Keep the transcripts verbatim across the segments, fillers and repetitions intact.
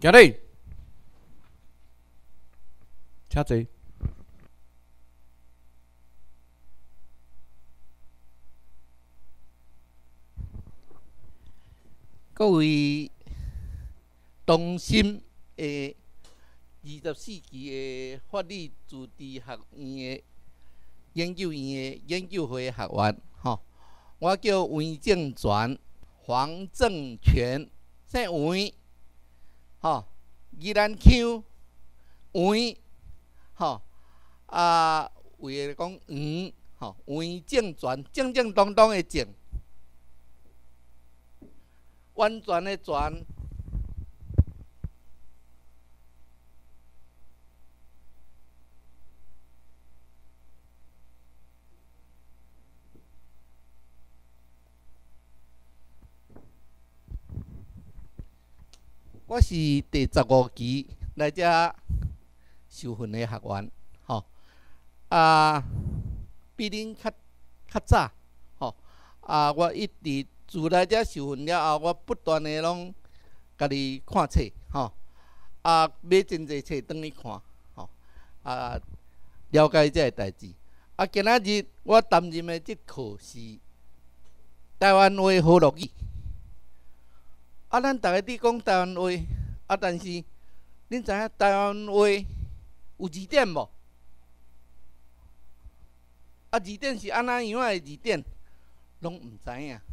今日，请坐。各位同心的二十四期的法律自治学院的研究院的研究会学员，吼，我叫黄正全、黄正全，姓黄，吼，宜兰乡黄，吼，啊，为了讲黄，吼，黄正全，正正当当的正。完全的全，我是第十五期来遮受训的学员，吼，啊，比恁较较早，吼，啊，我一直。自来遮受训了后，我不断的拢家己看册，吼，啊，买真侪册转去看，吼，啊，了解遮个代志。啊，今仔日我担任的即课是台湾话好乐语。啊，咱逐个伫讲台湾话，啊，但是恁知影台湾话有字典无？啊，字典是安怎样的字典，拢毋知影。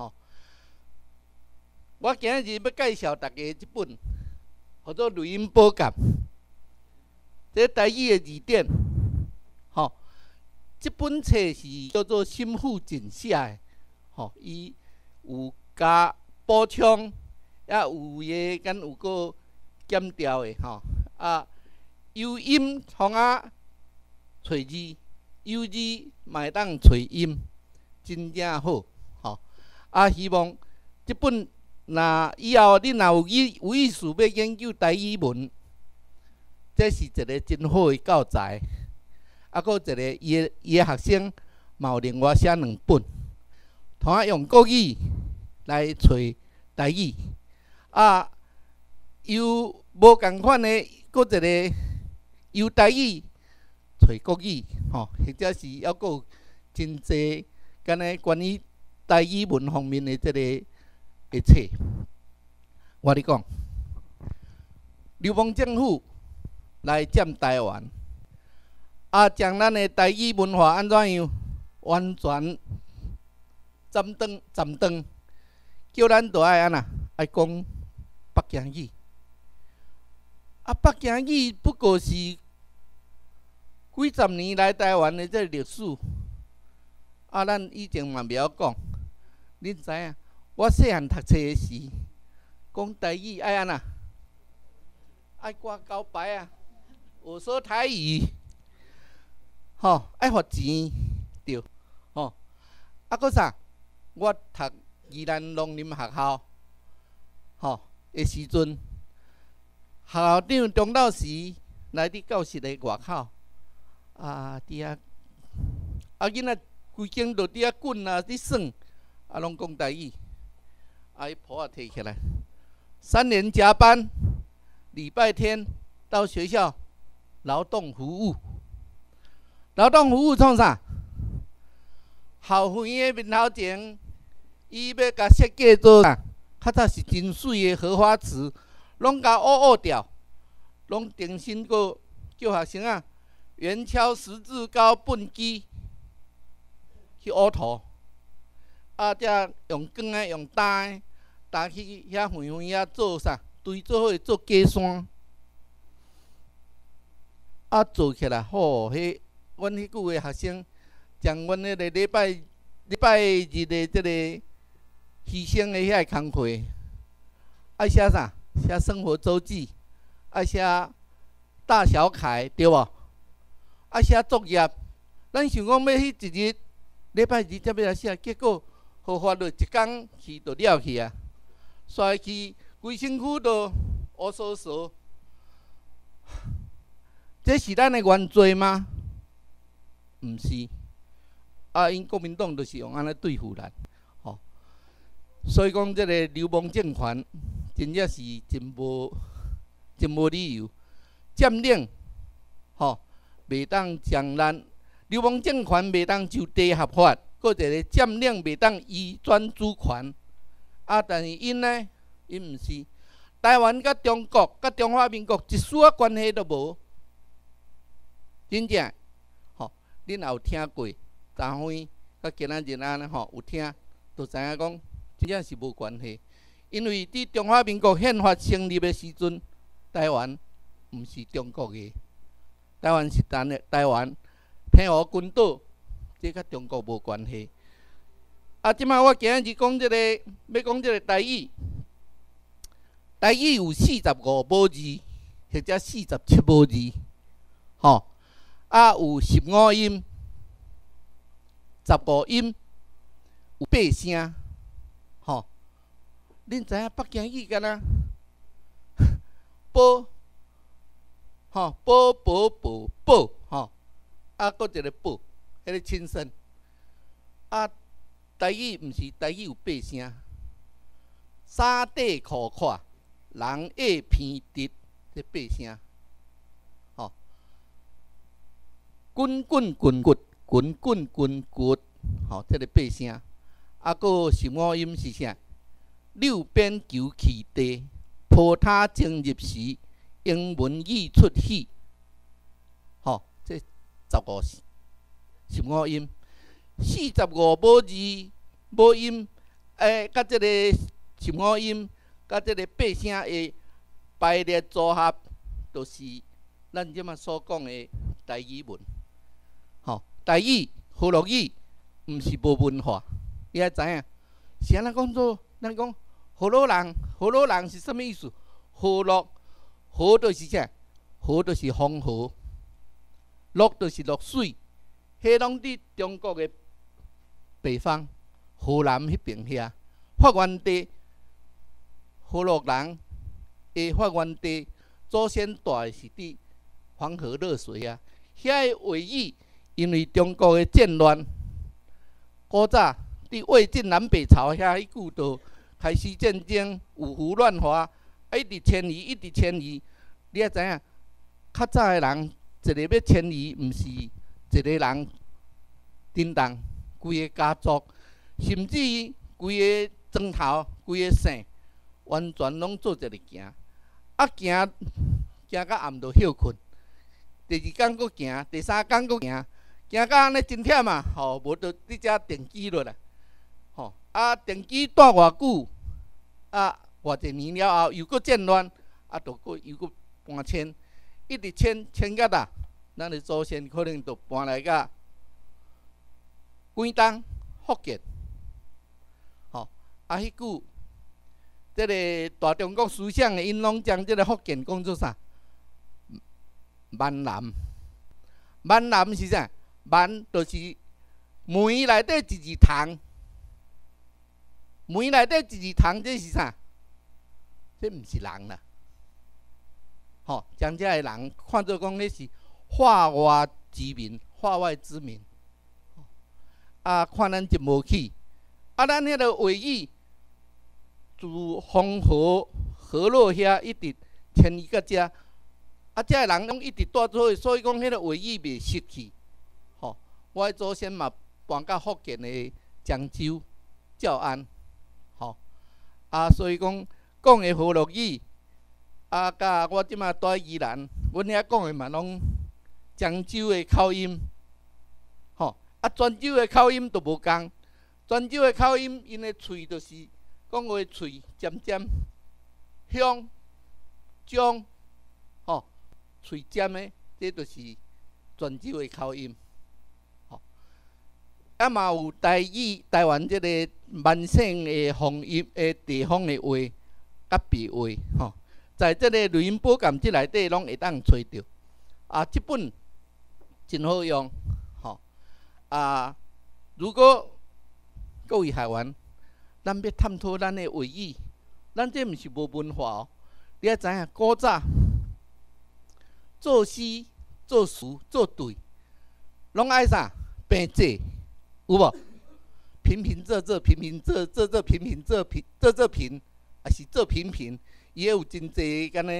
我今日要介绍大家即本叫做《录音宝鉴》，这台语的字典，吼，即本册是叫做新富锦写的，吼，伊有加补充，也有诶敢有个减调的，吼，啊，有音通啊找字，有字嘛会当找音，真正好，吼，啊，希望即本。那以后恁若有意有意思要研究台语文，这是一个真好的教材。啊，搁一个伊的伊的学生嘛有另外写两本，同啊用国语来找台语。啊，有无共款的，搁一个由台语找国语，吼，或者是还阁有真济敢若关于台语文方面的即个。一切，我咧讲，流氓政府来占台湾，啊，将咱的台语文化安怎样完全斩断、斩断，叫咱都爱安那爱讲北京语。啊，北京语不过是几十年来台湾的这历史。啊，咱以前嘛袂晓讲，恁知影？我细汉读册的时，讲台语爱安那，爱挂交牌啊，学说台语，吼，爱罚钱，对，吼，啊，搁啥？我读宜兰农林学校，吼，的时阵，校长中昼时来伫教室的外口，啊，伫遐，啊，囡仔规间都伫遐滚啊，伫耍，啊，拢讲台语。啊，伊簿仔摕起来，三年加班，礼拜天到学校劳动服务。劳动服务创啥？校园的面头前，伊要甲设计做啥？较早是真水的荷花池，拢甲乌乌掉，拢重新个叫学生啊，圆敲十字高粪机去乌涂。啊，则用光诶，用担诶，担去遐远远遐做啥？堆做伙做假山。啊，做起来吼，迄阮迄久诶学生，将阮迄个礼拜礼拜日诶，即个牺牲诶遐个工课，爱写啥？写生活周记，爱写大小楷，对无？爱写作业。咱想讲要迄一日礼拜日才要来写，结果。好法律一工去就了去啊，刷去规身躯都乌糟糟。这是咱的原罪吗？毋是。啊，因国民党就是用安尼对付咱，吼、哦。所以讲，这个流氓政权真正是真无真无理由。占领，吼，袂当将咱流氓政权袂当就地合法，搁一个占领袂当移转主权。啊，但是因呢，因毋是。台湾甲中国、甲中华民国一丝仔关系都无，真正，吼，恁也有听过，昨昏甲今仔日安尼吼有听，就知影讲，真正是无关系。因为伫中华民国宪法成立的时阵，台湾毋是中国的，台湾是咱的台湾，澎湖群岛，这甲中国无关系。啊，即摆我今仔日讲即个，要讲即个台语。台语有四十五母字，或者四十七母字，吼，啊有十五音、十五音，有八声，吼。恁知影北京语敢若宝，吼宝宝宝宝，吼，啊搁一个宝，迄个亲生。啊，台语毋是台语有八声，衫底裤褂。人爱偏直，这八声，吼，滚滚滚滚，滚滚滚滚，吼，这个八声。啊，个十五音是啥？六边求其地，坡塔正入时，英文语出喜，吼，这十五十五音，四十五母字母音，诶，甲这个十五音。甲即个八声的排列组合，就是咱即马所讲的台语文。吼，台语、河洛语毋是无文化，你爱知影。是安怎讲做？咱讲河洛人，河洛人是啥物意思？河洛，河就是啥？河就是黄河，洛就是洛水。迄拢伫中国的北方，河南迄边遐，发源地。河洛人的发源地，祖先住的是伫黄河热水啊。遐个话语，因为中国的战乱，古早伫魏晋南北朝遐迄句都开始战争，五胡乱华，啊一直迁移，一直迁移。你也知影，较早的人一个要迁移，毋是一个人叮当，规个家族，甚至于规个庄头、规个姓。完全拢做一个行，啊行行到暗就休困。第二天佫行，第三天佫行，行到安尼真忝啊！吼，无就伫遮定居落来。吼，啊定居住偌久？啊偌济年了后又佫战乱，啊就佫又佫搬迁，一直迁迁到哪？咱的祖先可能就搬来甲广东、福建。吼，啊迄句。这个大中国思想的，因拢将这个福建讲做啥？闽南。闽南是啥？闽就是梅内底一字塘。梅内底一字塘，这是啥？这毋是人啦。吼，将这个人看做讲，迄是化外之民，化外之民。啊，看咱真无起。啊，咱迄个话语。自黄河河洛遐一直迁移到遮，啊，遮个人拢一直住做伙，所以讲迄个话语袂失去。吼，我的祖先嘛搬到福建的漳州、诏安，吼，啊，所以讲讲的河洛语，啊，甲我即马住在宜兰，阮遐讲的嘛拢漳州的口音，吼，啊，泉州的口音都无共，泉州的口音因的喙就是。讲话喙尖尖，香、将，吼，喙尖的，这就是泉州的口音。吼，啊嘛有台语、台湾这个闽省的方言的地方的话，甲别话，吼，在这个录音补感即内底拢会当找到。啊，这本真好用，吼，啊，如果各位学员。咱要探讨咱的话语，咱这毋是无文化哦。你也知影，古早做诗、做词、做对，拢爱啥？平仄，有无？平平仄仄，平平仄仄仄，平平仄平仄仄平，还是仄平平？伊会有真侪干呢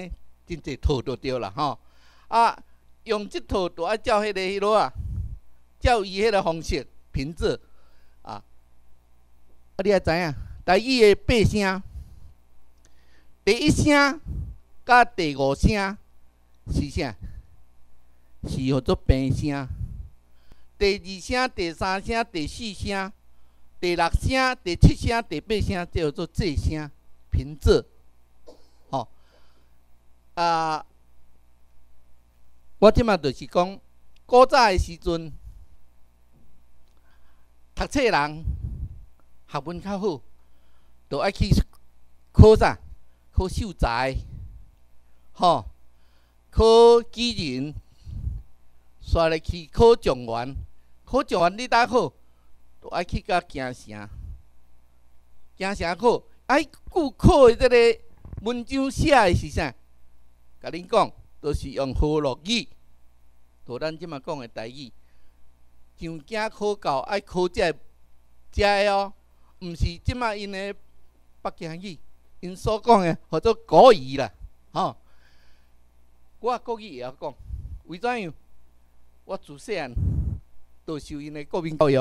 真济套就对啦吼。啊，用即套就爱照迄个迄落啊，照伊迄个方式拼做啊。啊，你也知影，台语的八声，第一声甲第五声是啥？是叫做平声。第二声、第三声、第四声、第六声、第七声、第八声，叫做仄声平仄。吼、哦、啊！我即马就是讲，古早的时阵，读册人学问较好，就爱去考啥？考秀才，吼、哦，考举人。煞来去考状元，考状元你哪好？都爱去甲京城，京城考，哎，故考的这个文章写的是啥？甲恁讲，都、就是用河洛语，就咱即马讲的台语。上京考到爱考这这的哦，毋是即马因的北京语，因所讲的叫做国语啦，吼、哦。我国语也晓讲，为怎样？我自细汉都受因的国民教育，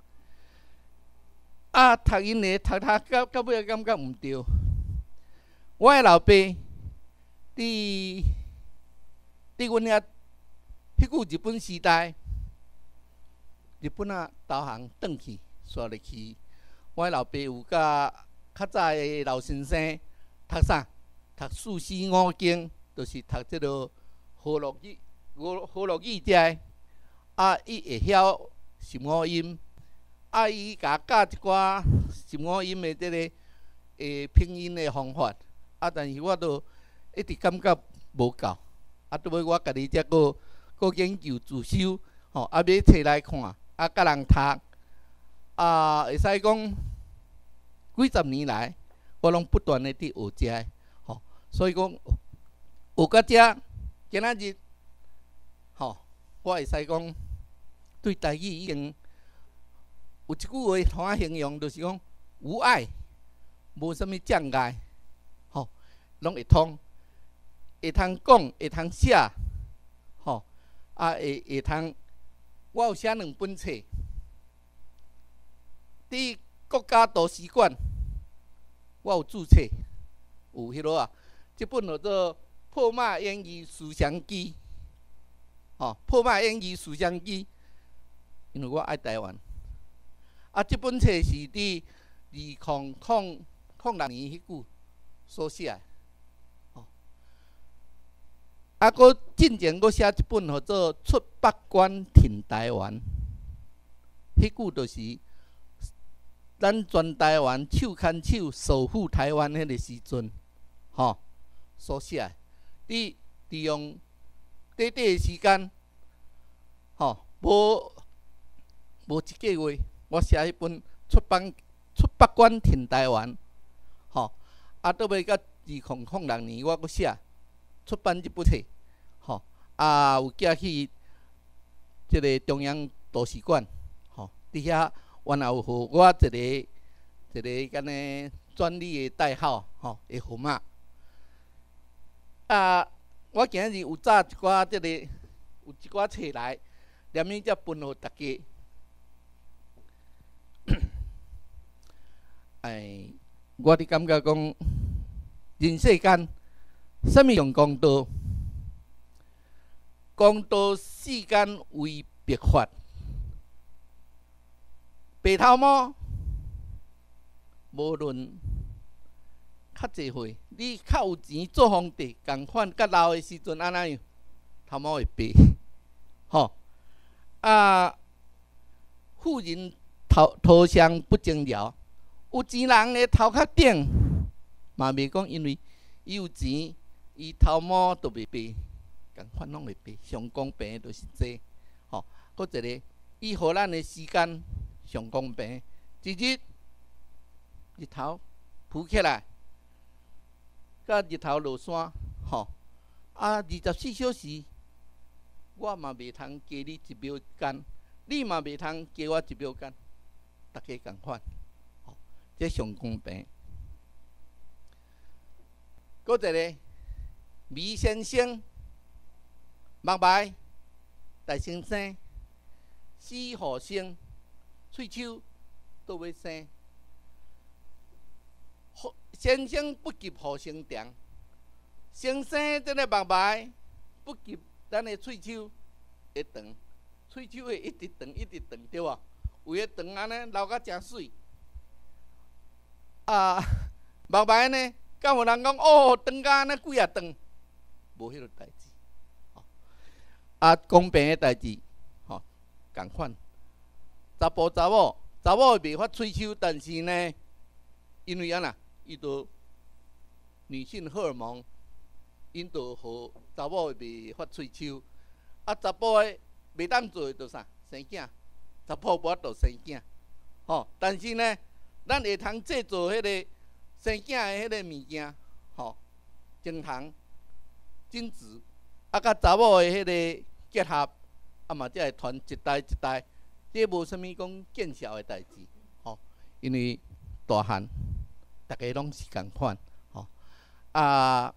啊，读因的读读到到尾感觉毋对。我的老爸伫伫阮遐迄久日本时代，日本啊投降转去，煞入去。我的老爸有甲较早的老先生读啥？读四书五经，就是读即落河洛语、河河洛语遮的。啊，伊会晓十五音，啊，伊甲教一寡十五音的即个诶拼音的方法，啊，但是我都一直感觉无够，啊，拄尾我家己则个个研究自修，吼、哦，啊，买册来看，啊，甲人读，啊，会使讲几十年来，我拢不断的伫学遮，吼、哦，所以讲学到遮，今仔日，吼、哦，我会使讲。对台语已经有一句话通我形容，就是讲无碍，无啥物障碍，吼、哦，拢会通，会通讲，会通写，吼、哦，啊会会通。我有写两本册，伫国家图书馆，我有注册，有迄落啊，即本叫做《破骂英语思想机》，吼、哦，《破骂英语思想机》。因为我爱台湾，啊，即本册是伫二零零零六年迄久所写的，哦，啊，搁进前搁写一本叫做《出北关挺台湾》，迄久就是咱全台湾手牵手守护台湾迄个时阵，吼、哦，所写的，伫利用短短的时间，吼、哦，无。无一个月，我写迄本出版出北关挺台湾，吼、哦，啊，倒尾到二零零六年，我搁写出版即本册，吼、哦，啊，有寄去即个中央图书馆，吼、哦，伫遐原来有互我一个一个干呢专利的代号，吼、哦，的号码。啊，我今日有早一寡即、这个有一寡册来，念伊则分互大家。哎，我伫感觉讲，人世间，啥物用公道？公道世间为白法，白头毛，无论较济岁，你较有钱做皇帝，共款甲老的时阵安那样，头毛会白，吼、啊，富人头头上不正了。有钱人的头壳顶，嘛袂讲，因为伊有钱，伊头毛都袂白，共款拢会白。上公平的就是这，吼、哦。搁一个，伊互咱的时间上公平，一日日头浮起来，甲日头落山，吼、哦。啊，二十四小时，我嘛袂通加你一秒间，你嘛袂通加我一秒间，大家共款。这上公平。搁一个， 米先生，目白大先生，四号生，喙手都要生。先生不及后生长，先生这个目白不及咱的喙手会长，喙手会一直长一直长，对无？为了长安尼流甲真水。啊，目白呢？敢有人讲哦，长甲安尼几啊长？无迄个代志。啊，公平的代志，吼，共款。查甫查某，查某袂发喙手，但是呢，因为安那，伊都女性荷尔蒙引导互查某袂发喙手。啊，查甫的袂当做的，就啥？生囝。查甫无法度生囝，吼。但是呢，咱会通制作迄个生囝的迄个物件，吼，精虫、精子，啊，甲查某的迄个结合，啊嘛，才会传一代一代。这无啥物讲见效的代志，吼，因为大汉大家拢是共款，吼。啊，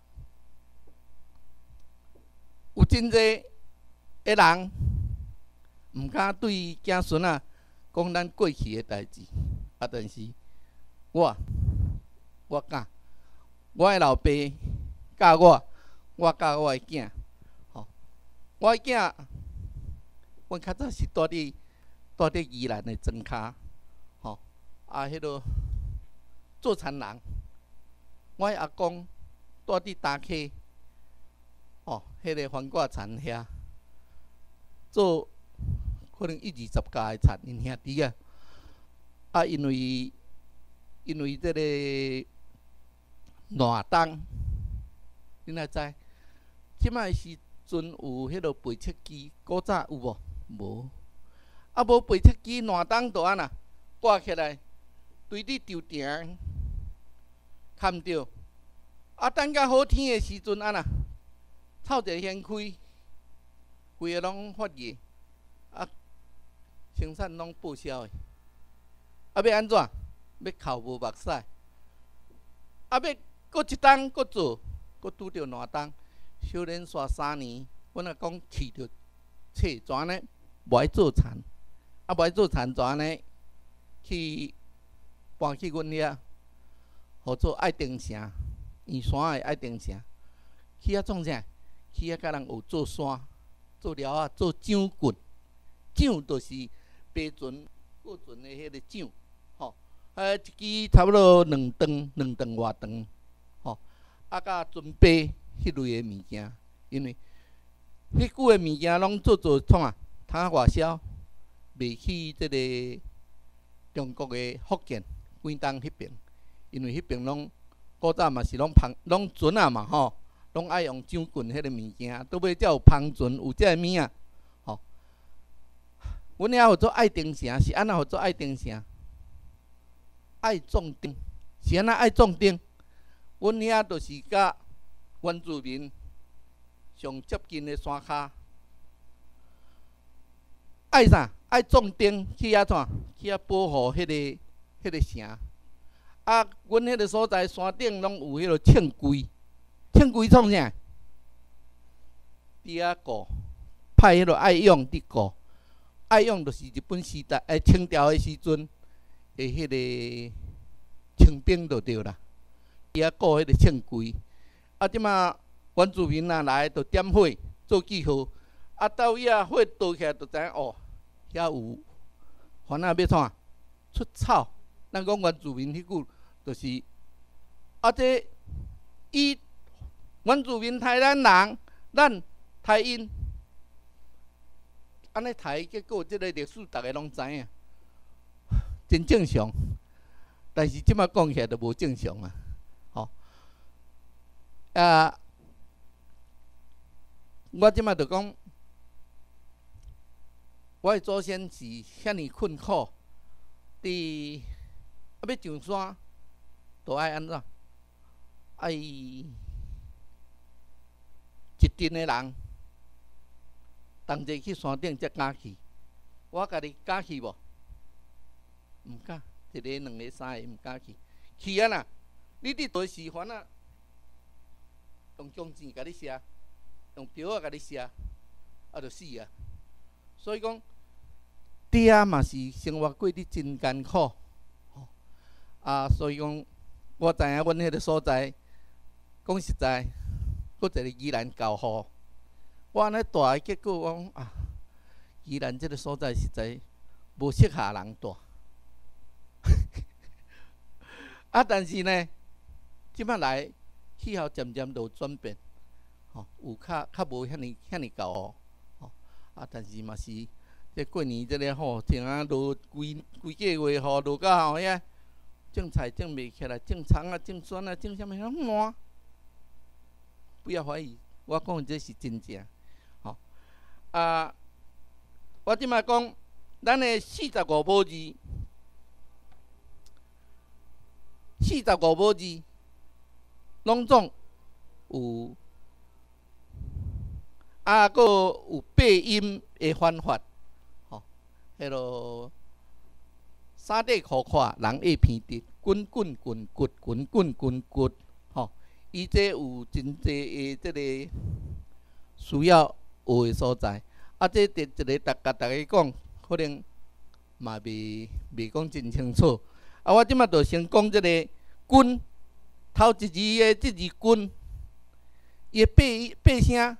有真济个人。毋敢对囝孙仔讲咱过去的代志，啊！但是我，我敢，我的老爸教我，我教我的囝，吼，我的囝，阮较早是住伫住伫宜兰的庄骹，吼，啊，迄落做田人，我的阿公住伫打溪，吼，迄个番挂田遐做。可能一二十家的田，因兄弟啊，啊，因为因为这个暖冬，你哪知？即摆时阵有迄落培测机，古早有无？无。啊，无培测机，暖冬就安那挂起来，对伫稻埕看着。啊，等到好天的时阵安那，草一掀开，规个拢发热。啊，生产拢报销的，啊要安怎？要哭无目屎，啊要搁一冬搁做，搁拄着暖冬，小连续三年，阮阿公饲着册怎呢？无爱做田，啊无爱做田怎呢？去搬去阮遐，号做爱丁城，圆山的爱丁城，去遐创啥？去遐甲人学做山，做了啊，做掌棍。掌就是白船、过船的迄个掌，吼，啊，一支差不多两吨、两吨外长，吼，啊，甲船杯迄类的物件，因为迄久的物件拢做做创啊，通啊外销，卖去即个中国的福建、广东迄边，因为迄边拢古早嘛是拢帆、拢船啊嘛，吼，拢爱用掌棍迄个物件，倒尾才有帆船，有这个物啊。阮遐号做爱丁城，是安怎号做爱丁城？爱种丁，是安怎爱种丁？阮遐就是甲原住民上接近的山骹，爱啥？爱种丁去遐怎？去遐保护迄个迄个城。啊，阮迄个所在山顶拢有迄落称龟，称龟创啥？伫遐顾，派迄落爱用伫顾。爱用就是日本时代，诶，清朝的时阵，诶，迄个清兵就对啦。伊遐顾迄个称柜，啊，即马原住民若来，就点火做记号，啊，到遐火倒起来，就知影哦，遐有，反正要创出草。咱讲原住民迄句，就是啊，这伊原住民台咱人，咱台因。安尼睇，结果即个历史大家拢知影，真正常。但是即摆讲起来就无正常啊，吼、哦。啊，我即摆就讲，我的祖先是遐尼困苦，伫啊要上山，就爱安怎？爱一阵的人。同齐去山顶才敢去，我家己敢去无？毋敢，一个、两个、三个毋敢去。去啊啦！你伫做示范啊， 用弓箭甲你射，用标仔甲你射，啊，就死啊！所以讲，爹嘛是生活过得真艰苦，吼啊，所以讲，我知影阮迄个所在，讲实在，搁一个宜兰教户，我安尼住的结果，我讲啊，宜兰即个所在实在无适合人住。啊，但是呢，即摆来气候渐渐都有转变，吼，有较较无遐尼遐尼高哦，吼啊，但是嘛是，即过年即个吼，像啊落规规个月雨落到吼遐，种菜种袂起来，种葱啊、种蒜啊、种啥物拢烂。不要怀疑，我讲这是真正，吼啊，我即摆讲，咱的四十五母字。四十五母字，拢总有啊，搁有八音的翻法，吼，迄落三底裤胯，人会偏直，滚滚滚滚滚滚滚滚，吼，伊这有真济的即个需要学的所在，啊，这第一个逐甲逐个讲，可能嘛袂袂讲真清楚。啊，我即马就先讲即个“君”，头一字的即字“君”，伊八八声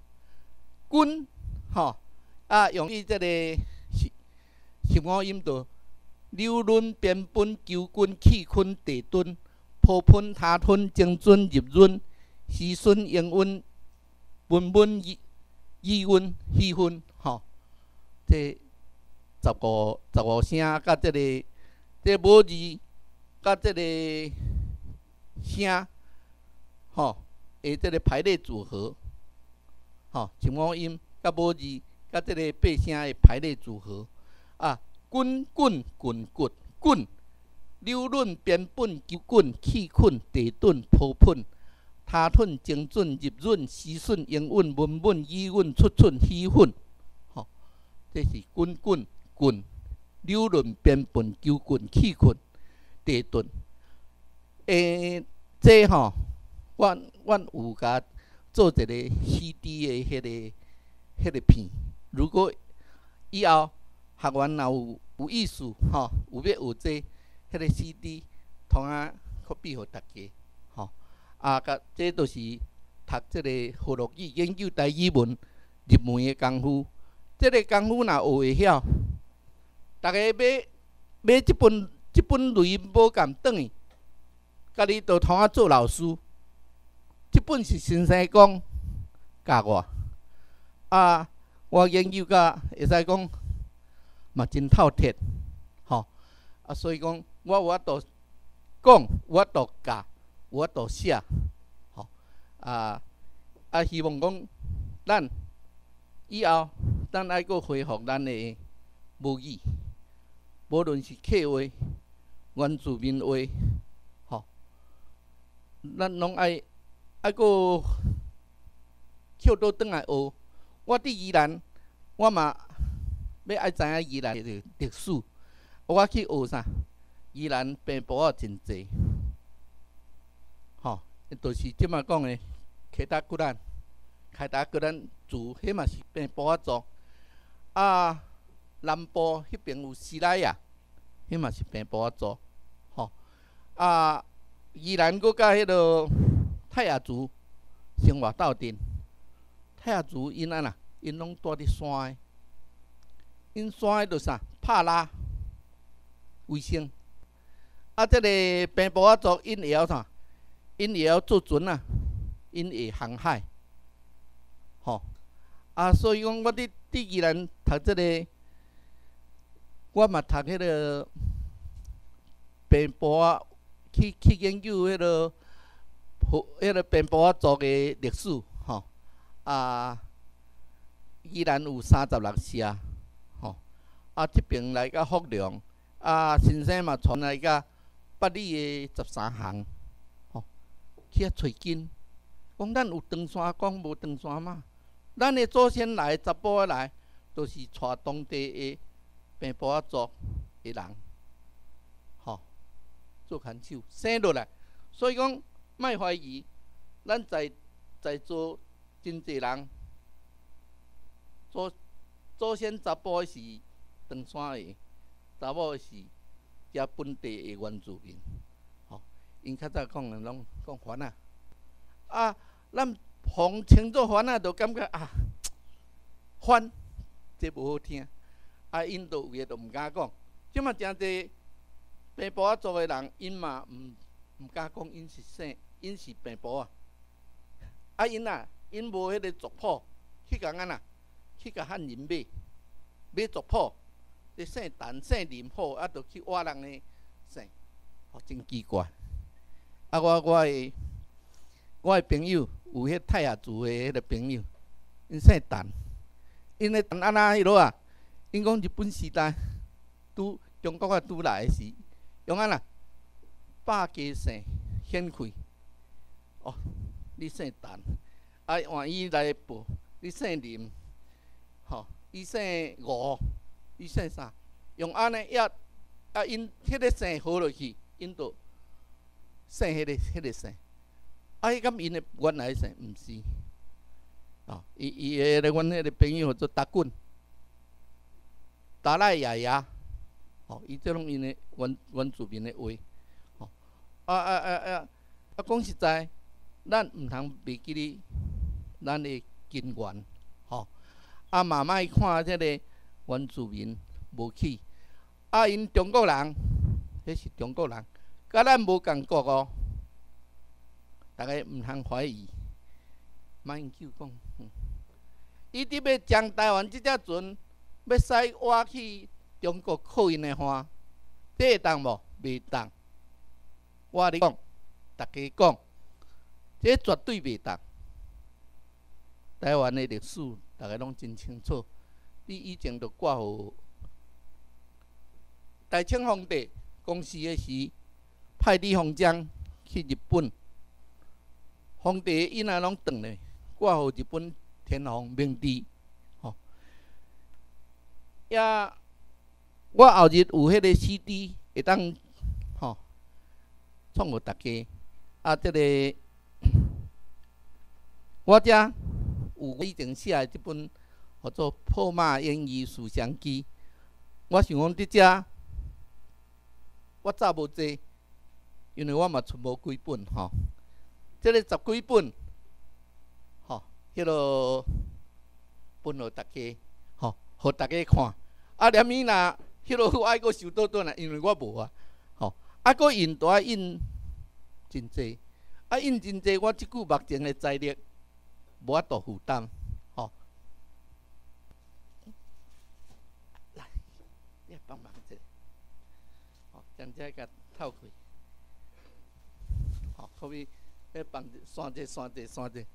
“君”吼，啊，用伊即个十五音就溜润边本求君气坤地顿破喷他吞精准入润时顺应运文文意意韵气氛吼，这十五十五声甲即个。这母字甲这个声，吼，诶，这个排列组合，吼，十五音甲母字甲这个八声的排列组合，啊，滚滚滚滚滚，溜润边本求滚气困地顿破喷，他吞精准入润时顺应韵文文意韵出寸气氛，吼，这是滚滚滚。溜润边本求棍气困地顿，诶，这吼，阮阮有甲做一个 C D 的迄、那个迄、那个片。如果以后学员若有有意思吼，有要学这迄、那个 C D， 同啊可比互大家吼。啊，甲这都是读这个佛洛语研究台语文入门的功夫。这个功夫若学会晓。大家买买即本即本录音簿咁转去，家己就通啊做老师。即本是先生讲教我，啊，我研究甲会使讲嘛真透彻，吼啊，所以讲我有法度讲，有法度教，有法度写，吼啊啊，希望讲咱以后咱爱搁恢复咱的母语。无论是客话、原住民话，吼，咱拢爱爱搁捡倒转来学。我伫宜兰，我嘛要爱知影宜兰的历史。我去学啥？宜兰病婆仔真济，吼，就是即马讲的凯达格兰、凯达格兰族，迄嘛是病婆仔族啊。南部迄边有西莱亚，迄嘛是平埔仔族，吼啊！宜兰搁甲迄落泰雅族生活斗阵。泰雅族因安那，因拢住伫山诶，因山诶著啥拍拉为生。啊，即个平埔仔族因会晓啥？因会晓做船啊，因会航海，吼啊！所以讲，我伫伫宜兰读即个。我嘛读迄个平埔仔，去去研究迄个迄个平埔仔族的历史，吼啊，依然有三十六社，吼啊，即边来甲福隆，啊，先生嘛传来甲北里的十三行，吼去遐找根，讲咱有长山，讲无长山嘛，咱的祖先来，查甫仔来，都是带当地的。平埔仔族的人，吼、哦，做牵手生落来，所以讲莫怀疑，咱在在座真济人，祖祖先查甫是长山的，查某是遮本地的原住民。吼、哦，因较早讲的拢讲番仔，啊，咱逢称作番仔，就感觉啊，番，这无好听。啊，因都有诶，都毋敢讲。即嘛诚济平埔仔族诶人，因嘛毋毋敢讲因是姓，因是平埔啊。啊，因啊，因无迄个族谱，去共安那，去甲汉人买，买族谱，你姓陈、姓林好，啊，着去挖人诶姓，哦，真奇怪。啊，我我诶，我诶朋友有迄泰雅族诶迄个朋友，因姓陈，因诶陈安那迄落啊，因讲日本时代拄中国啊拄来诶时，用安那百家姓显开，哦。你姓陈，啊，换伊来报，你姓林，吼、哦，伊姓吴，伊姓啥？用安尼也啊，因迄个姓好落去，因就姓迄、那个迄、那个姓。啊，迄敢因的原来姓毋是，哦，伊伊个咧，阮迄个朋友叫做达棍，达赖爷爷，哦，伊这拢因的原原住民的话，哦，啊啊啊啊，啊讲实在。咱毋通袂记哩，咱的根源，吼、啊，嘛莫看即个原住民无起，啊，因中国人，迄是中国人，甲咱无共国哦，大家毋通怀疑，莫研究讲，伊伫要将台湾即只船要使挖去中国靠因的话，这会当无？袂当。我咧讲，大家讲。这绝对袂当。台湾的历史，大家拢真清楚。你以前就挂互大清皇帝公事的时，派李鸿章去日本，皇帝因仔拢转来，挂互日本天皇明治。吼、哦，也我后日有迄个 C D 会当吼，创互大家啊，这个。我遮有以前写的即本叫做《破马演义思想记》，我想讲伫遮，我早无坐，因为我嘛出无几本吼。即、这个十几本，吼，迄落分互大家，吼，互大家看。啊，连伊若迄落我爱阁收倒转来，因为我无啊，吼，啊，阁印都爱印真济，啊，印真济，我即句目前的财力。无法度负担，吼、哦。来，你帮忙一下，吼，将这个透开，吼、哦，可比要帮刷者刷者刷者。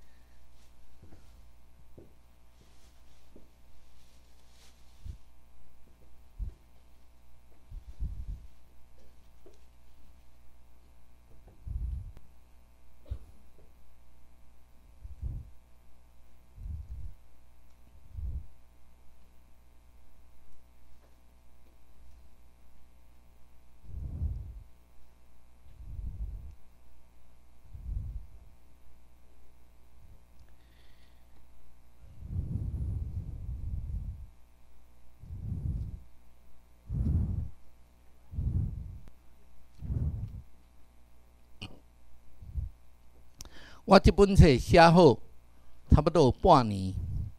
我即本册写好，差不多有半年。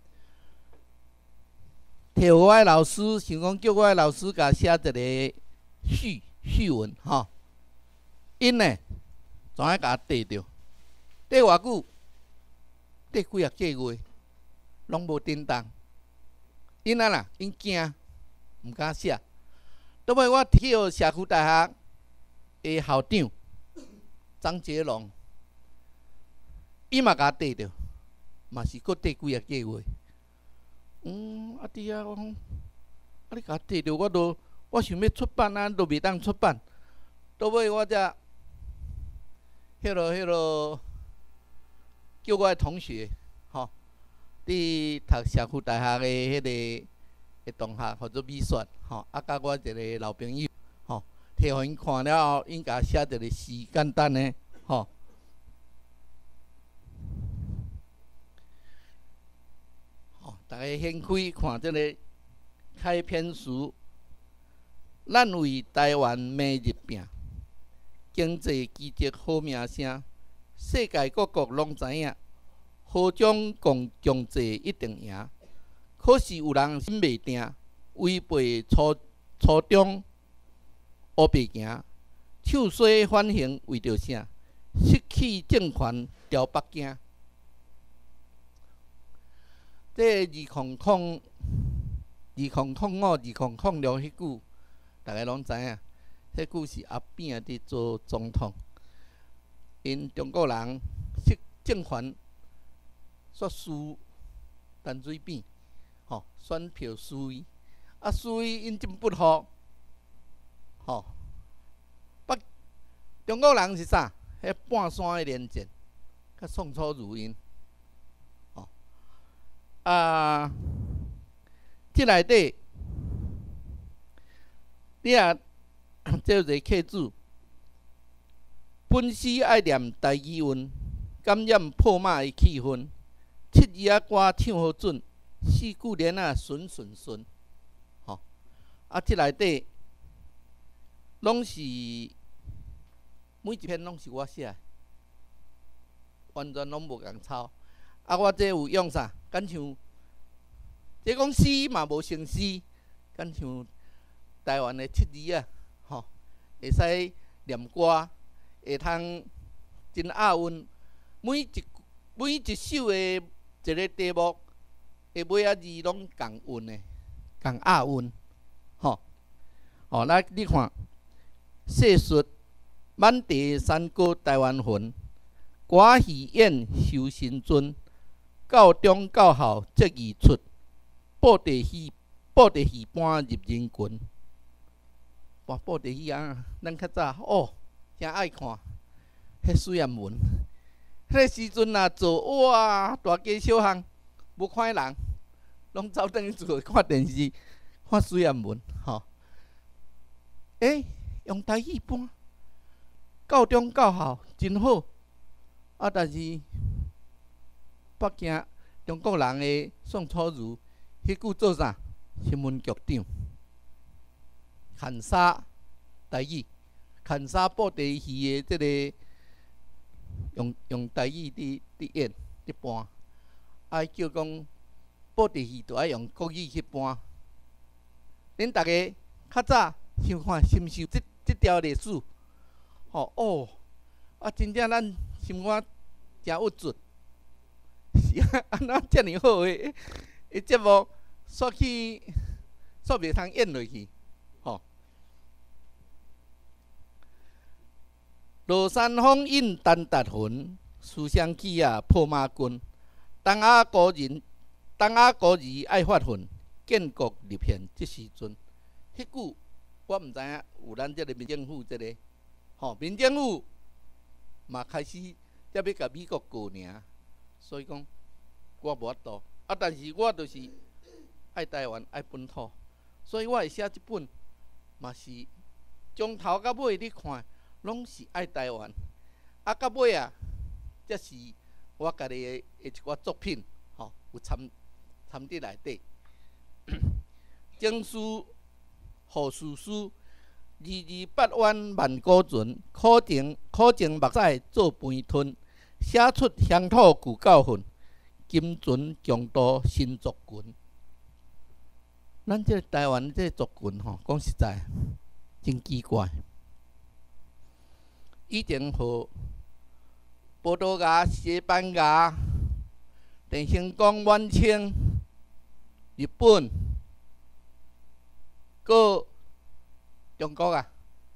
摕我的老师，想讲叫我的老师甲写一个序序文吼。因呢，怎啊甲我缀着？缀偌久？缀几啊个月，拢无叮当。因啊啦，因惊，毋敢写。倒尾我去互社区大学的校长张杰龙。伊嘛甲我缀着，嘛是搁缀几啊个月。嗯，啊弟啊，我讲，啊你甲我缀着，我都我想要出版啊，都袂当出版。倒尾我才，迄落迄落，叫我的同学，吼、哦，伫读社区大学的迄个的同学或者美术，吼、哦，啊甲我一个老朋友，吼、哦，摕互因看了后，因甲写一个诗，简单的，吼、哦。 大家掀开看这个开篇词，咱为台湾骂日拼，经济基质好名声，世界各国拢知影，何种共经济一定赢。可是有人心袂定，违背初初衷，乌白行，唱衰反形为着啥？失去政权调北京。这二零零二零零五、二零零六迄句，大家拢知影。迄句是阿扁伫做总统，因中国人失政权，煞输陈水扁，吼、哦、选票输伊，啊输伊因真不好，吼、哦。北中国人是啥？迄半山的连战，甲宋楚瑜因，吼、哦、啊，即内底，你啊。这个客子，本时爱念台语韵，感染破骂的气氛。七字啊歌唱好准，四句连啊顺顺顺。吼、哦，啊，这内底拢是每一篇拢是我写，完全拢无共抄。啊，我这有用啥？敢像，这讲诗嘛无成诗，敢像台湾的七字啊。吼，会使念歌，会通真押韵。每一每一首的一个题目，的尾仔字拢共韵的，共押韵。吼，哦，来你看，细说满地山歌台湾魂，歌戏演修身尊，教中教校节义出，布袋戏布袋戏搬入人群。哇！布袋戏啊，咱较早哦，真爱看。迄水暗文，迄个时阵啊，做哇大街小巷，无看人，拢走转去厝看电视，看水暗文，吼。诶、欸，用台语搬，教中教校真好。啊，但是北京中国人的宋楚瑜，迄句做啥？新闻局长。牵沙台语，牵沙布袋戏的即个用用台语伫伫演伫搬，啊叫讲布袋戏就爱用国语去搬。恁大家较早想看深受即即条历史，吼哦，啊真正咱心肝真有准，是啊，安怎遮尔好诶？诶节目煞去煞袂通演落去。落山风引丹达魂，思乡起啊破马军。东亚国人，东亚国语爱发奋，建国立宪即时阵。迄句我毋知影有咱即个民政府即、这个，吼、哦、民政府嘛开始才要甲美国过尔，所以讲我无法度。啊，但是我就是爱台湾爱本土，所以我会写即本，嘛是从头到尾你看。拢是爱台湾，啊到尾啊，则是我家己的一寡作品，吼、哦、有参参伫内底。经书、何事书，二二八弯万古船，苦情苦情目屎做肥吞，写出乡土旧教训，金船强渡新族群。咱这台湾这族群吼，讲实在，真奇怪。以前和葡萄牙、西班牙、郑成功、晚清、日本、搁中国啊，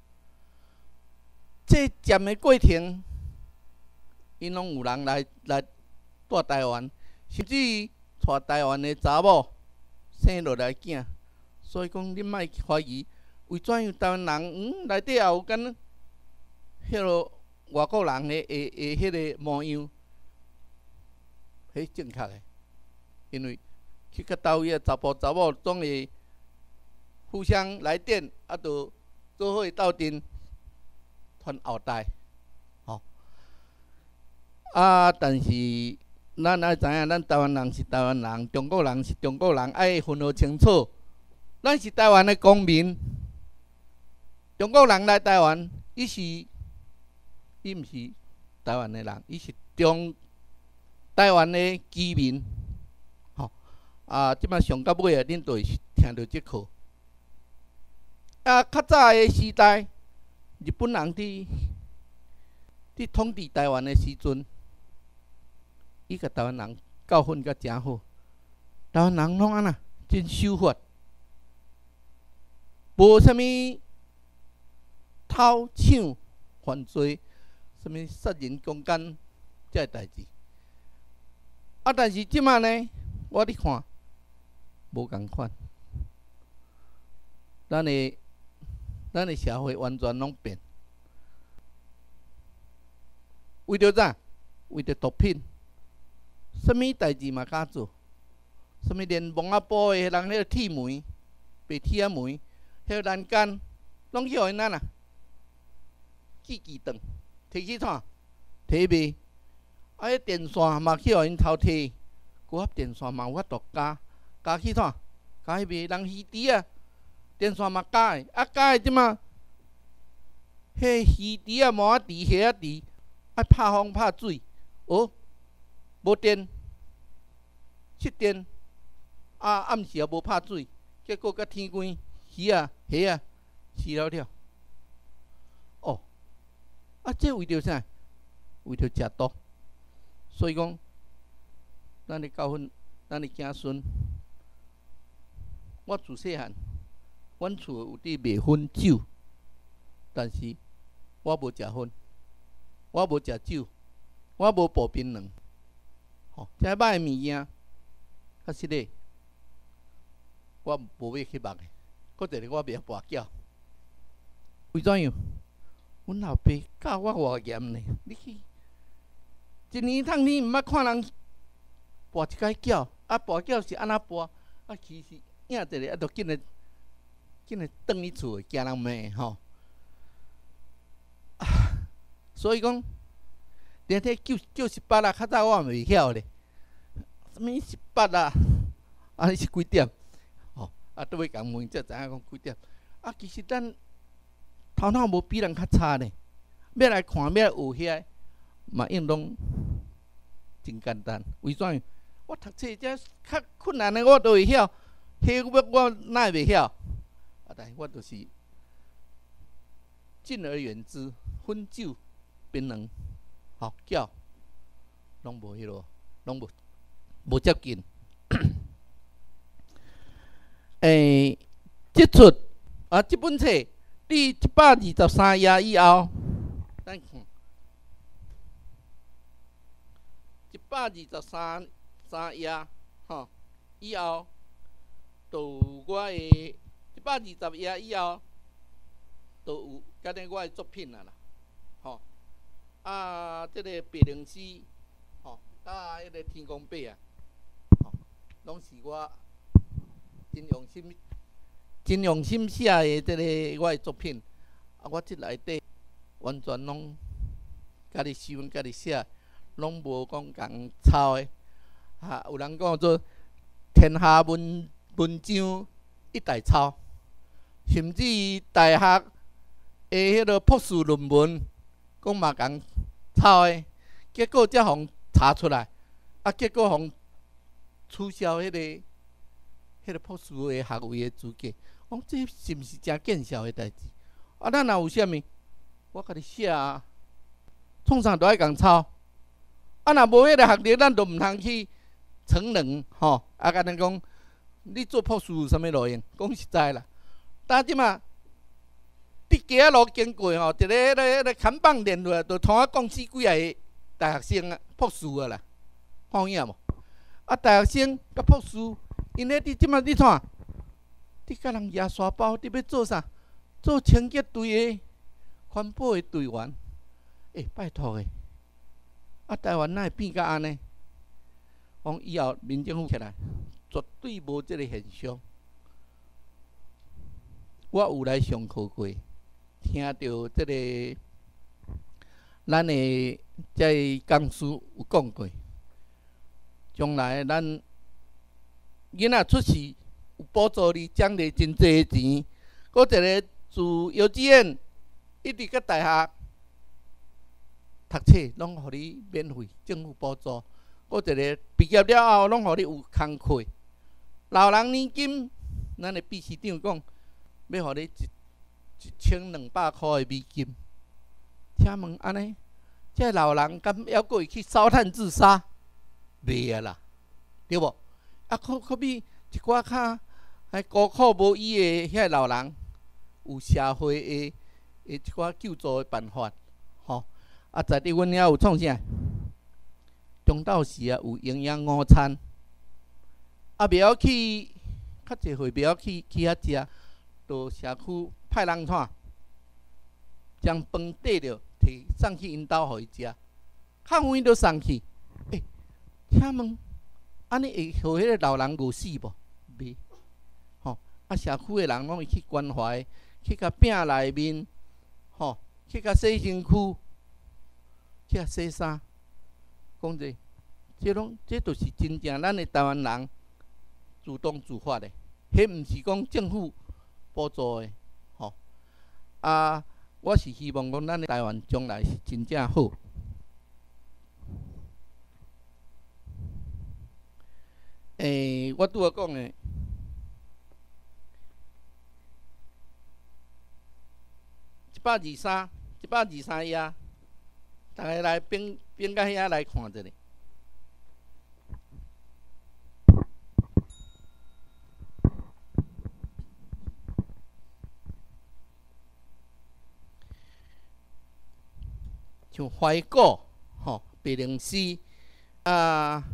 这占的过程，因拢有人来来带台湾，甚至于带台湾的查某生落来囝，所以讲你莫怀疑，为怎样台湾人嗯内底也有敢？迄落外国人的诶诶，迄个模样，迄正确诶。因为去到倒位啊，查甫查某总会互相来电，啊，就做伙斗阵传后代，吼、哦。啊，但是咱爱知影，咱台湾人是台湾人，中国人是中国人，爱分好清楚。咱是台湾的公民，中国人来台湾，伊是伊毋是台湾的人，伊是中台湾的居民。吼、哦、啊，即摆上到尾啊，恁就会听到即课。啊，较早的时代，日本人伫伫统治台湾的时阵。伊甲台湾人教训甲诚好，台湾人拢安那真守法，无啥物偷抢犯罪，啥物杀人强奸这代志。啊，但是即摆呢，我咧看无共款，咱的咱的社会完全拢变，为着啥？为着毒品。啥物代志嘛敢做？啥物连蒙阿波的人迄个铁门、白铁门、迄个栏杆，拢去互因咱啊，记记断，摕去创，摕卖。啊，迄电线嘛去互因偷摕，高压电线嘛有法度加，加去创，加去卖。人鱼池啊，电线嘛加的，啊加的即马，迄鱼池啊、毛仔池、虾仔池，爱拍风拍水，哦。无电，失电，啊暗时也无拍水，结果甲天光鱼啊、虾啊死了了。哦，啊，这为着啥？为着食毒。所以讲，咱咧教训咱的子孙。我自细汉，阮厝有伫卖薰酒，但是我无食薰，我无食酒，我无步槟榔。吼，这歹物件，较实咧，我无要去目的。搁一个我袂跋筊，为怎样？阮老爸教我偌严呢？你去一年通你毋捌看人跋一摆筊，啊跋筊是安怎跋？啊其实影一个啊，着紧诶，紧诶转去厝，惊人骂吼。啊，所以讲。连迄九九十八啊，较早我嘛袂晓咧。什物十八啊？啊，是几点？吼、哦，啊，倒尾共问才知影讲几点。啊，其实咱头脑无比人较差呢。要来看，要来学遐，嘛应拢真简单。为怎样？我读册遮较困难的，我都会晓。迄我我哪会袂晓？啊，但是我就是敬而远之，薰酒、槟榔。吼，叫拢无迄落，拢无无接近。诶，即出啊，即本册第一百二十三页以后，咱看一百二十三三页，吼，以后就有我的一百二十页以后，就有甲咧我的作品啊啦，吼。啊，即、这个白灵诗，吼、哦，啊，迄个天公伯啊，吼、哦，拢是我真用心、真用心写的即个我的作品。啊，我即内底完全拢家己想、家己写，拢无讲共抄的。啊，有人讲做天下文文章一代抄，甚至大学的迄个博士论文，讲嘛共抄的，结果才互查出来，啊，结果互取消迄、那个、迄个博士的学位的资格。讲这是毋是真见笑的代志？啊，咱若有啥物，我甲你写啊，创啥都爱共抄。啊，若无迄个学历，咱就毋通去承认吼。啊，甲咱讲，你做博士有啥物路用？讲实在啦，但即嘛。伫街仔路经过吼，一个迄个迄个看板连落来，就同我讲死几个大学生啊，博士啊啦，看影无？啊，大学生甲博士，因咧伫即马你看，你甲人抓沙包，你要做啥？做清洁队的环保的队员，诶，拜托诶！啊，台湾哪会变甲安尼？讲以后民政府起来，绝对无即个现象。我有来上课过。听到即个咱的即讲师有讲过， 将来咱囡仔出世有补助你奖励真济钱，搁一个自幼稚园一直到大学读册，拢互你免费，政府补助。搁一个毕业了后，拢互你有工课。老人年金，咱的秘书长讲，要互你一一千两百块的美金。请问安尼，这老人敢还阁会去烧炭自杀？袂啊啦，对无？啊，可可比一寡较还孤苦无依的遐老人，有社会的的一寡救助的办法，吼。啊，在伫阮遐有创啥？中昼时啊，有营养午餐。啊，袂晓去，较济岁袂晓去去遐食，到社区派人串，将饭缀着摕送去因兜互伊食，较远都送去。诶、欸，请问，安尼会互迄个老人饿死无？袂，吼。啊，社区的人拢会去关怀，去甲饼内面，吼，去甲洗身躯，去甲洗衫。讲者，这拢这都是真正咱的台湾人主动自发的，迄毋是讲政府补助的，吼。啊，我是希望讲咱的台湾将来是真正好。诶、欸，我拄仔讲的，一百二三，一百二三页，大家来编编到遐来看者咧。像怀古，吼，白灵诗啊。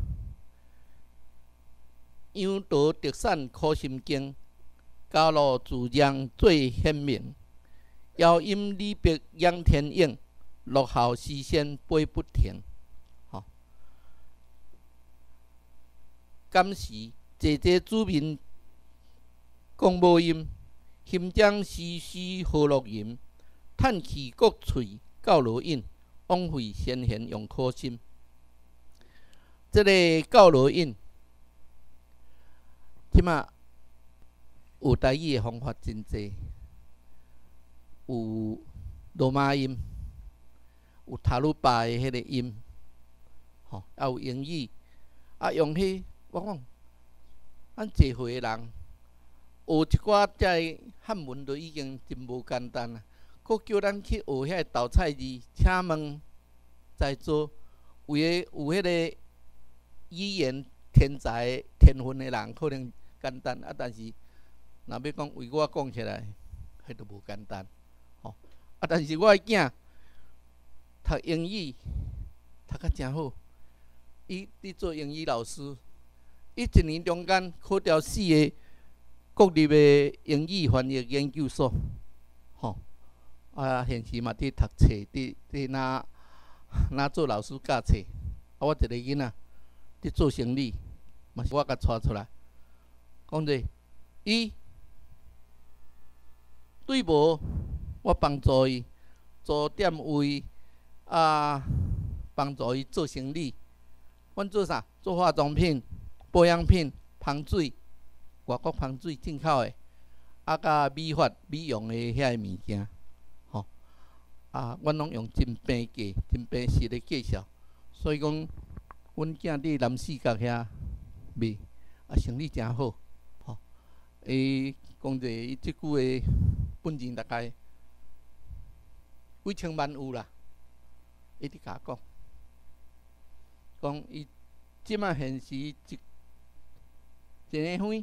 杨桃特产苦心经，家路自然最显明。遥饮李白仰天影，落后诗仙飞不停。吼，感时济济子民讲无音，心将丝丝何落吟。叹气各喙教罗印，枉费先贤用苦心。这个教罗印。即马有台语的方法真济，有罗马音，有塔鲁巴的迄个音，吼，还有英语，啊用迄我讲，咱济岁的人学一寡遮汉文都已经真无简单啦，佫叫咱去学遐豆菜字，请问在座有诶有迄个语言天才天分的人，可能简单啊，但是若要讲为我讲起来，迄都无简单，吼啊！但是我的囝读英语读甲真好，伊伫做英语老师，伊一年中间考调四个国立的英语翻译研究所，吼啊，现时嘛伫读册，伫伫哪哪做老师教册，啊，我一个囡仔伫做生理，嘛是我甲带出来。讲者，伊对无我帮助伊租店位啊，帮助伊做生理。阮做啥？做化妆品、保养品、香水，外国香水进口的，啊，甲美发、美容的遐个物件，吼啊，阮拢用真平价、真平实的介绍。所以讲，阮囝伫南四角遐卖，啊，生意真好。伊讲者，伊即句诶本钱大概几千万有啦。伊伫甲我讲，讲伊即马现时一一年花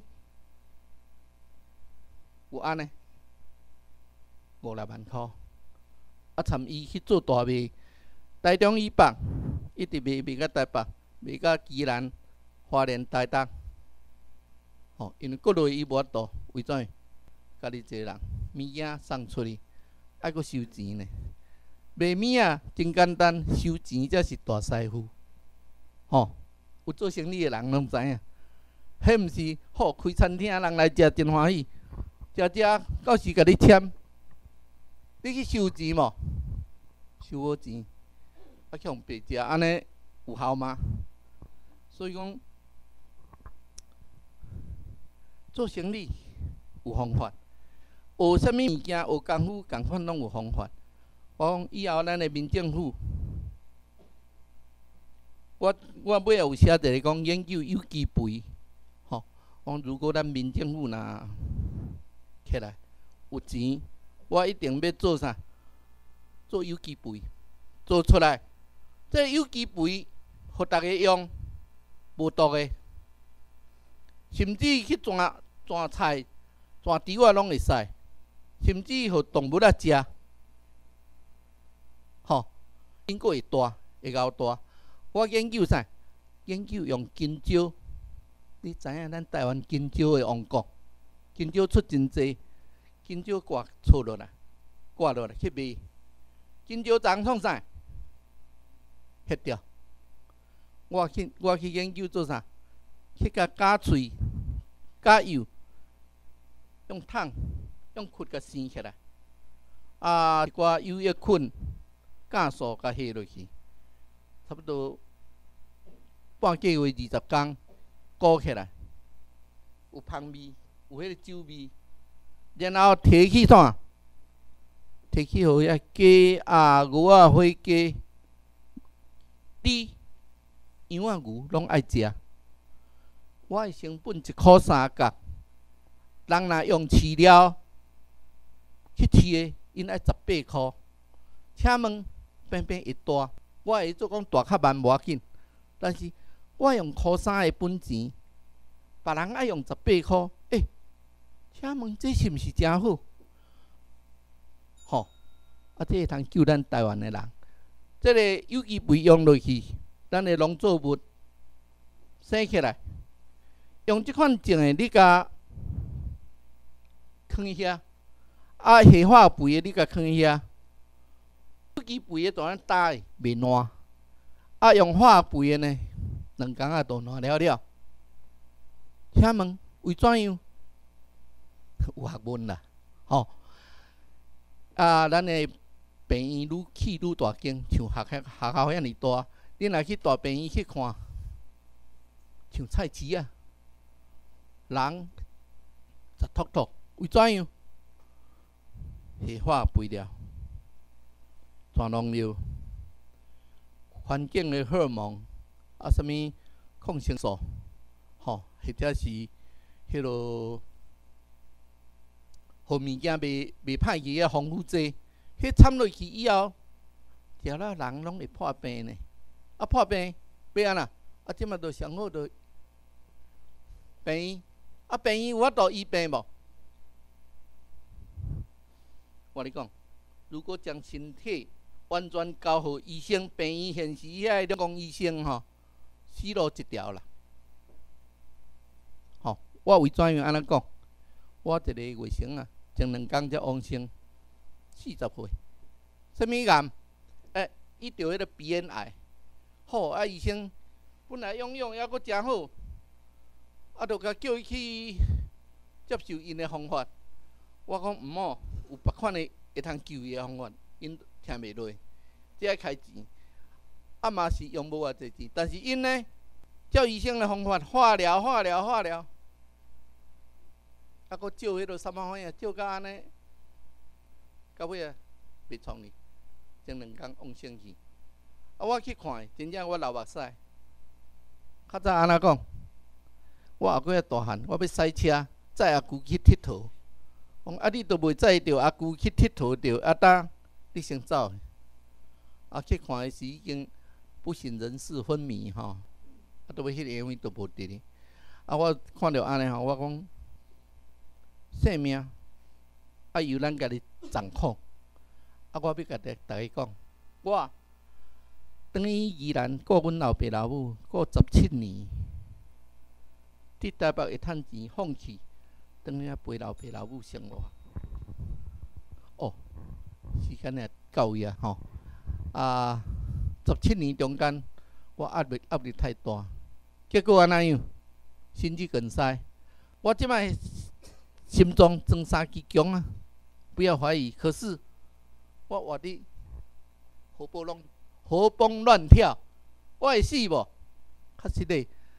有安尼五六万箍，啊，参伊去做大卖，台中以北一直卖卖到台北，卖到宜兰、花莲、台东。吼，因为国内伊无法度，为怎？家己一个人，物件送出去，还阁收钱呢。卖物啊，真简单，收钱才是大师傅。吼，有做生意的人拢知影，迄毋是好开餐厅，人来食真欢喜，食食到时甲你签，你去收钱无？收无钱，啊，去互白食，安尼有效吗？ 所以讲，做生意有方法，学啥物物件、学功夫，共款拢有方法。我讲以后咱的民政府，我我尾有写一个讲研究有机肥，吼、哦，讲如果咱民政府若起来有钱，我一定要做啥？做有机肥，做出来，这有机肥，互大家用，无毒的，甚至去转转菜、转猪仔拢会使，甚至互动物仔食，吼、哦，因个会大，会够大。我研究啥？研究用金蕉，你知影咱台湾金蕉的王国，金蕉出真济，金蕉挂错落来，挂落来去卖。金蕉长创啥？ฮ็掉。我去我去研究做啥？去甲加喙、加油，用桶、用骨甲生起来。啊，一寡油液菌、酵素甲下落去，差不多半个月二十天，糊起来，有香味，有迄个酒味，然后提起啥？摕去互遐鸡啊、牛啊、火鸡、猪、羊啊、牛拢爱食。我的成本一箍三角，人若用饲料去饲的，因爱十八箍。请问变变会大？我会做讲大较慢无要紧，但是我用箍三的本钱，别人爱用十八箍，诶、欸，请问这是毋是真好？吼，啊，这会通救咱台湾的人。这个有机肥用落去，咱的农作物生起来，用这款种的，你甲放遐，啊，下化肥的你甲放遐，有机肥的当然打的袂烂，啊，用化肥的呢，两工仔都烂了了。请问为怎样？有学问啦，吼。啊，咱的病院愈起愈大间，像学校学校遐尼大，你若去大病院去看，像菜市啊，人实秃秃，为怎样？下化肥料、全农药、环境的荷尔蒙啊，什物抗生素，吼，或者是迄落。互物件袂袂歹去个防腐剂，迄掺落去以后，食了人拢会破病呢。啊破病，要安那？啊即马着上好着病院，啊病院有法度医病无？我你讲，如果将身体完全交互医生，病院现时遐个公医生吼，死路一条啦。吼，我为怎样安尼讲？我一个卫生啊。前两工才往生，四十岁，什物癌？诶，伊着迄个鼻咽癌。好啊，医生本来用用还阁诚好，啊，着甲叫伊去接受因的方法。我讲毋好，有别款的会通救伊的方法，因听袂落，只爱开钱。啊嘛是用无偌济钱，但是因呢，照医生的方法，化疗、化疗、化疗。啊，搁照迄落三百块啊，照到安尼，到尾啊，袂创哩，前两工往生去。啊，我去看，真正我流目屎。较早安怎讲？我后尾啊大汉，我要驶车，载阿舅去佚佗。讲啊，你都袂载着阿舅去佚佗着，啊当你先走。啊，去看的时已经不省人事，昏迷吼。啊，都尾迄个因为都无伫哩。啊，我看着安尼吼，我讲。生命啊，由咱家己掌控。啊，我要甲大大家讲，我等于依然顾阮老爸老母顾十七年，伫台北会趁钱放弃，等于陪老爸老母生活。哦，时间也到呀吼。啊，十七年中间，我压力压力太大，结果安怎样？心肌梗塞。我即摆。心脏装三支强啊！不要怀疑。可是我活得活蹦乱活蹦乱跳，我会死无？确实嘞，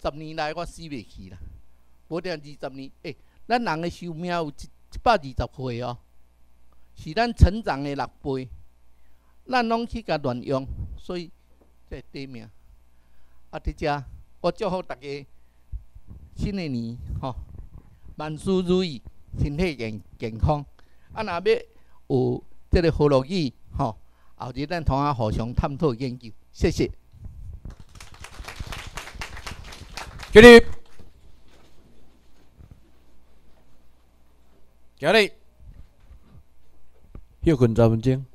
十年来我死袂去啦，无定二十年。诶、欸，咱人的寿命有一一百二十岁哦，是咱成长的六倍，咱拢去甲乱用，所以这短命。啊，伫遮我祝福大家新的年吼、哦，万事如意，身体健健康。啊，若要有这个好乐语吼。哦，后日咱同啊互相探讨研究，谢谢。 起立，行礼，休困十分钟。